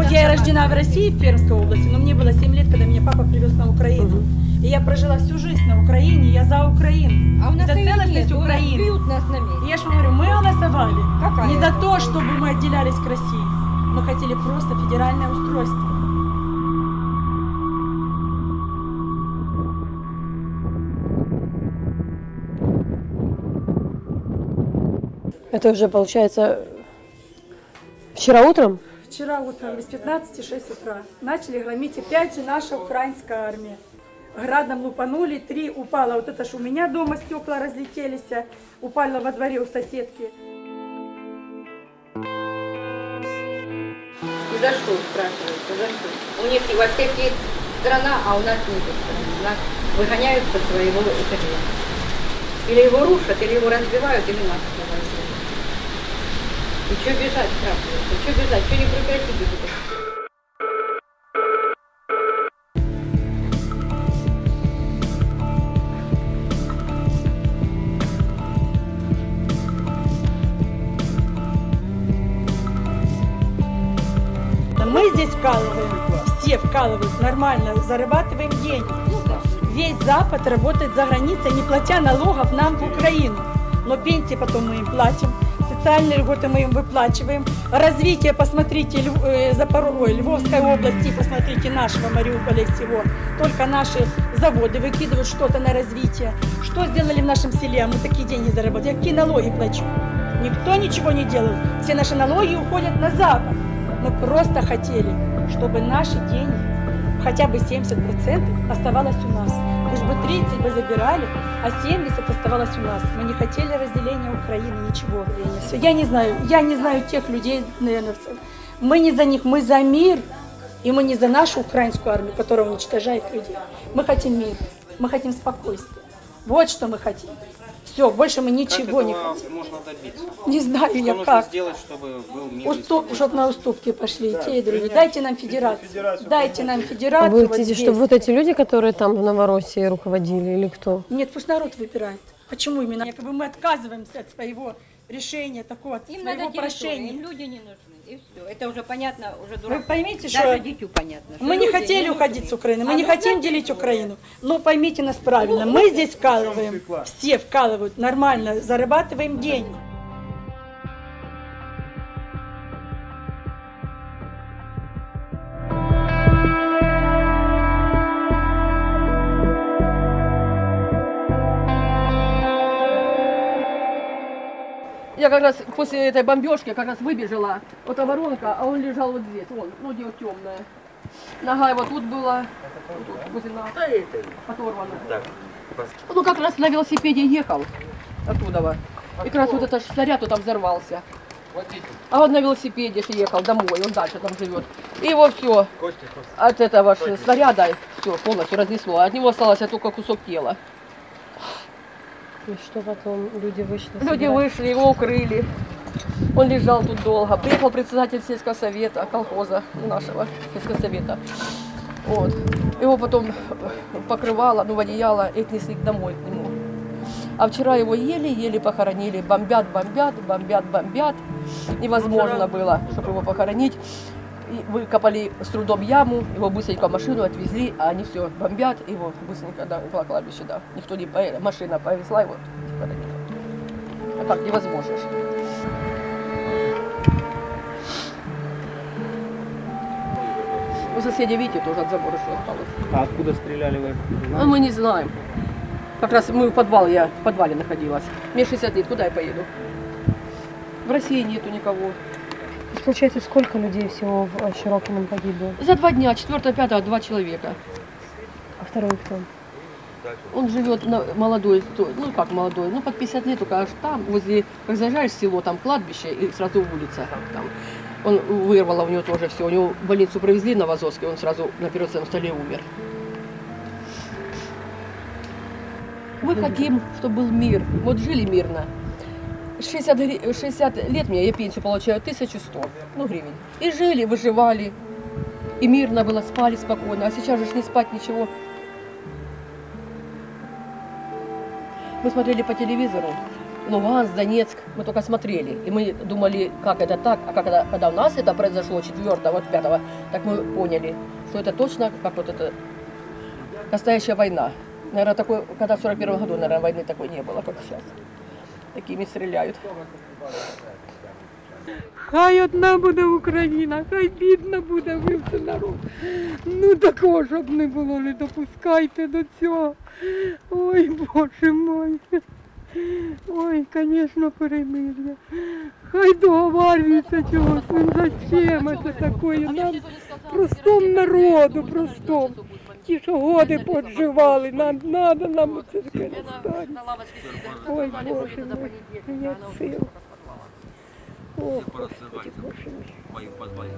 Вот я рождена в России, в Пермской области, но мне было 7 лет, когда меня папа привез на Украину. И я прожила всю жизнь на Украине, я за Украину. А у нас за целостность Украины. Нас на месте. И я же говорю, мы голосовали Какая? не за то, чтобы мы отделялись к России. Мы хотели просто федеральное устройство. Это уже получается вчера утром? Вчера утром без 15-6 утра начали громить опять же наша украинская армия. Градом лупанули, 3 упало. Вот это ж у меня дома стекла разлетелись, упало во дворе у соседки. И за что, спрашивается, за что? У них и во всех есть страна, а у нас нет страны. Нас выгоняют со своего этажа. Или его рушат, или его разбивают, или нас разбивают. И что бежать, спрашивается? Что бежать? Что не прекратить это? Мы здесь вкалываем, все вкалывают нормально, зарабатываем деньги. Весь Запад работает за границей, не платя налогов нам в Украину. Но пенсии потом мы им платим, социальные льготы мы им выплачиваем. Развитие, посмотрите, Львовской области, посмотрите, нашего Мариуполя всего. Только наши заводы выкидывают что-то на развитие. Что сделали в нашем селе? Мы такие деньги заработали. Я какие налоги плачу? Никто ничего не делал. Все наши налоги уходят на Запад. Мы просто хотели, чтобы наши деньги, хотя бы 70% оставалось у нас. Пусть бы 30 бы забирали, а 70 оставалось у нас. Мы не хотели разделения Украины, ничего. Я не знаю тех людей, наверное, мы не за них, мы за мир, и мы не за нашу украинскую армию, которая уничтожает людей. Мы хотим мир, мы хотим спокойствия. Вот что мы хотим. Все, больше мы ничего не хотим. Можно добиться? Не знаю что я нужно как. Сделать, чтобы был мир Чтобы на уступки пошли, те и другие. Дайте нам федерацию. Дайте нам федерацию. Вы хотите, чтобы вот эти люди, которые там в Новороссии руководили, или кто? Нет, пусть народ выбирает. Почему именно? Якобы мы отказываемся от своего решения, такого, от Им своего надо прошения. им люди не нужны. И все. Это уже понятно, уже Вы дурак. поймите, Даже что дитю понятно. мы не люди хотели уходить нужны. с Украины, мы А не вы хотим знаете, делить что? Украину. Но поймите нас правильно, мы здесь вкалываем, все вкалывают нормально, зарабатываем деньги. Я как раз после этой бомбежки как раз выбежала. Вот эта воронка, а он лежал вот здесь. Вон, ну где темная. Нога его тут была, вот тут, возле нас, оторвана. Ну как раз на велосипеде ехал оттуда. И как раз вот этот снаряд вот там взорвался. А он на велосипеде ехал домой, он дальше там живет. И его все от этого снаряда все полностью разнесло. От него осталось только кусок тела. И что потом люди вышли? Люди вышли, его укрыли. Он лежал тут долго. Приехал председатель сельского совета, колхоза нашего сельского совета. Вот. Его потом покрывало, ну, в одеяло и отнесли домой к нему. А вчера его еле-еле похоронили. Бомбят. Невозможно было, чтобы его похоронить. И выкопали с трудом яму, его быстренько в машину отвезли, а они все бомбят, его быстренько на кладбище, да. Никто не машина повезла его. А как, невозможно. У соседей, видите, тоже от забора что осталось. А откуда стреляли вы? А мы не знаем. Как раз мы в подвале находилась. Мне 60 лет, куда я поеду? В России нету никого. Получается, сколько людей всего в Широкином погибло? За 2 дня, 4-5, 2 человека. А второй кто? Он живет молодой, ну как молодой, ну под 50 лет, только аж там, возле, как заезжаешь в село, там кладбище и сразу улица. Там. Он вырвало у него тоже все, у него в больницу провезли на Новоазовске, он сразу на операционном столе умер. Мы хотим, чтобы был мир, вот жили мирно. 60 лет мне, я пенсию получаю 1100 гривен. И жили, выживали, и мирно было, спали спокойно, а сейчас же не спать ничего. Мы смотрели по телевизору, Луганск, Донецк, мы только смотрели. И мы думали, как это так. А когда у нас это произошло 4-го, вот 5-го, так мы поняли, что это точно как вот это настоящая война. Наверное, такой, когда в 41-м году, наверное, войны такой не было, как сейчас. Такими стреляют. Хай одна буде Україна, хай бідна буде вивчений народ. Ну такого, щоб не було, не допускайте до цього. Ой, Боже мой. Ой, звісно, перемир'я. Хай договарюються чогось, зачем це таке нам, простому народу, простому. Ті, що годи подживали, нам треба нам це перестати. Ой, Боже мой, нет сил. О, Господи, Боже мой. О, Господи.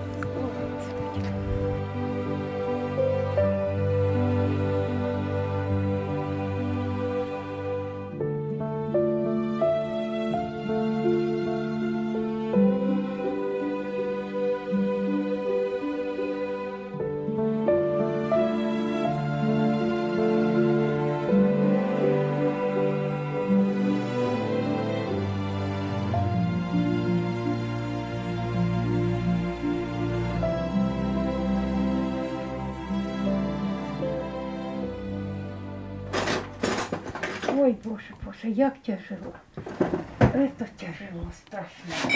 Ой, Боже, Боже, як тяжело. Это тяжело, страшно.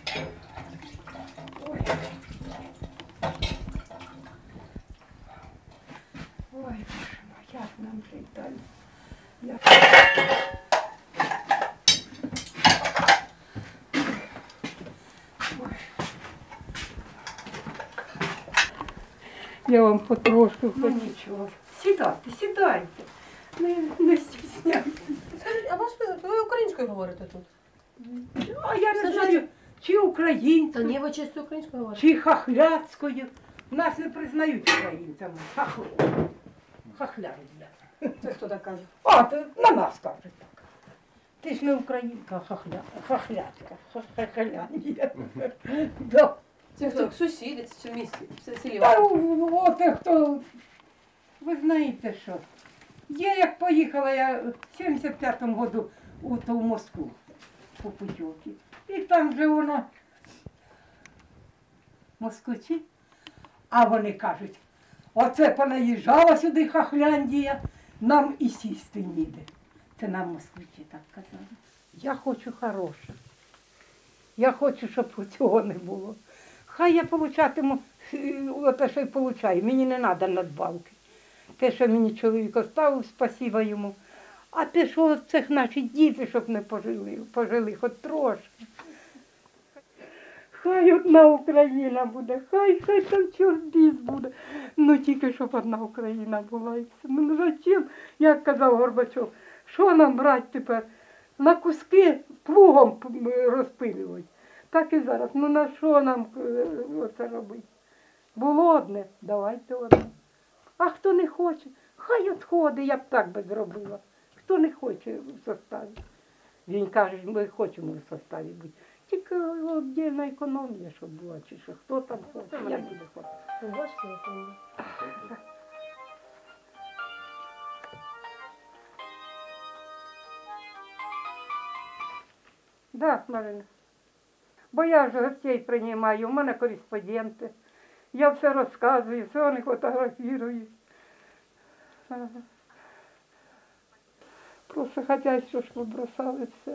Ой. Ой, Боже мой, як нам жить далі? Я вам потрошку хочу. Нічого. Сідайте, сідайте. Не стісняйтеся. А ви українською говорите тут? А я не знаю, чи українською, Та ні, ви чисто українською говорите. чи хахляцькою. Нас не признають українцями. Хахляють. Це хто так каже? А, на нас кажуть так. Ти ж не українка, а хахлятка. Хахляндія. Да. Це хто? Сусіди чи в місті? В селі? Та от хто, ви знаєте що. Я як поїхала, я в 75-му году в Москву по путівці. І там же вона москвичі, а вони кажуть, оце понаїжджала сюди Хахляндія, нам і сісти ніде. Це нам москвичі так казали. Я хочу хороше. Я хочу, щоб цього не було. Хай я получатиму, оте, що й получаю, мені не треба надбавки. Те, що мені чоловік оставив, спасіба йому. А те, що це наші діти, щоб не пожили хоч трошки. Хай одна Україна буде, хай там чорт біс буде. Ну тільки, щоб одна Україна була. І все. Ну зачем, як казав Горбачов, що нам брати тепер? На куски плугом розпилювати. Так і зараз. Ну на що нам це робити? Було одне, давайте одне. А хто не хоче, хай відходить, я б так би зробила. Хто не хоче в составі. Він каже, ми хочемо в составі бути. Тільки віддільна економія, щоб була, чи що, хто там хоче, я буду хоче. Ви бачите, як вони? Так, Марина. Бо я ж гостей приймаю, у мене кореспонденти. Я все розказую, все вони фотографують. Просто хотять, щоб ви бросали все.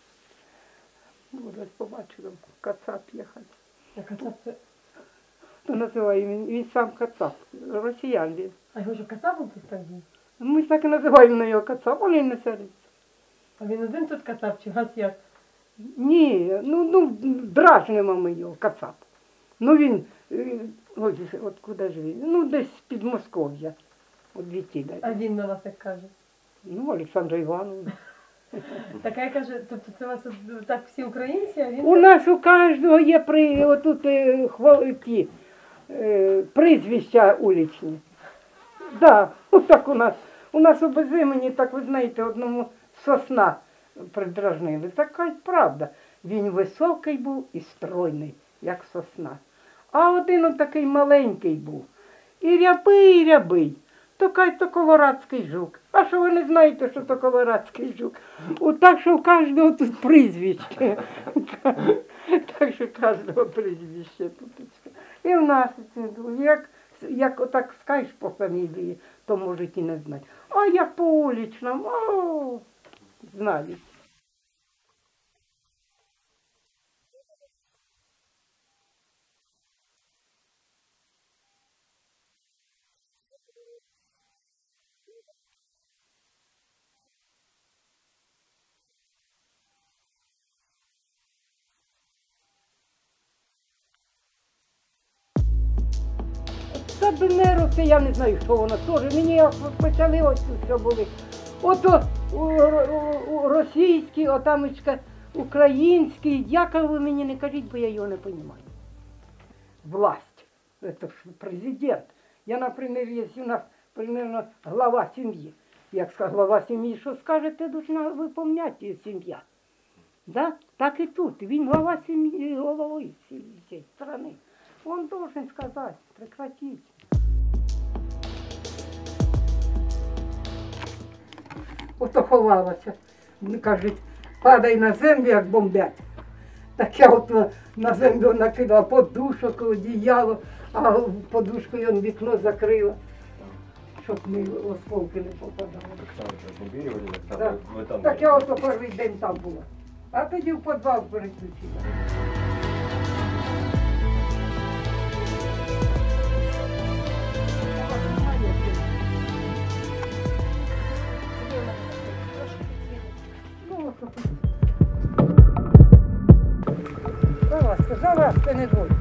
Буде побачити, кацап їхати. А кацап це? То називає він сам кацап, росіян він. А його ж кацапом тут так був? Ми так і називаємо його кацап, він не сердиться. А він один тут кацап чи газ як? Ні, ну дражнимо ми його, кацап. Ну він, от куди ж він? Ну десь під Москов'я. От звідти. А він на вас як каже? Ну, Олександра Івановна. Така я каже, тобто це у вас так всі українці, а він... У нас у кожного є отут ті прізвища уличні. Так, отак у нас. У нас у Безимені, так ви знаєте, одному Сосна придражнили. Така правда. Він високий був і стройний, як сосна. А один такий маленький був. І рябий. то кай то колорадський жук. А що ви не знаєте, що то колорадський жук? Так що у кожного тут прізвище. Так що у кожного прізвище тут. І в нас, як отак скажеш по фамілії, то можуть і не знати. А як по уличному, знають. Кабінеру, це я не знаю, що воно теж. Мені як почали ось тут що були. Ото російський, отамочка український. Яка ви мені не кажіть, бо я його не розумію. Власть. Це ж президент. Я, наприклад, є у нас примерно глава сім'ї. Як глава сім'ї, що скаже, ти должна виповняти сім'я. Да? Так і тут. Він глава сім'ї, голови цієї країни. Он должен сказать, прекратить. Ото ховалася. Кажуть, падай на землю, як бомбять. Так я от на землю накидала подушок, одіяло, а подушкою вікно закрила, щоб осколки не попадали. Так я ото перший день там була. А тоді в підвал переключила. Залазьте, не бойтесь.